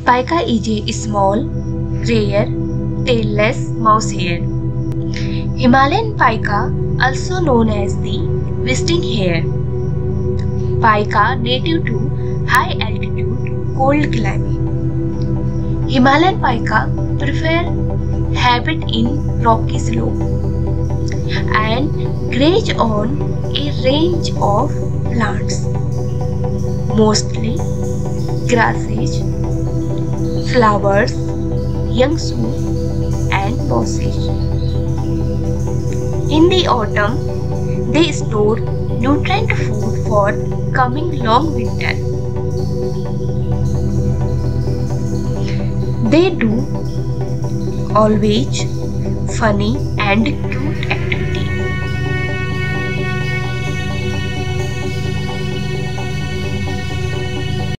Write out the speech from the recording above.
Pika is a small, rare, tailless mouse hare. Himalayan pika, also known as the visiting hare. Pika native to high altitude, cold climate. Himalayan pika prefer habit in rocky slope and graze on a range of plants, mostly grasses, flowers, young shoot and mosses. In the autumn, they store nutrient food for coming long winter. They do always funny and cute activities.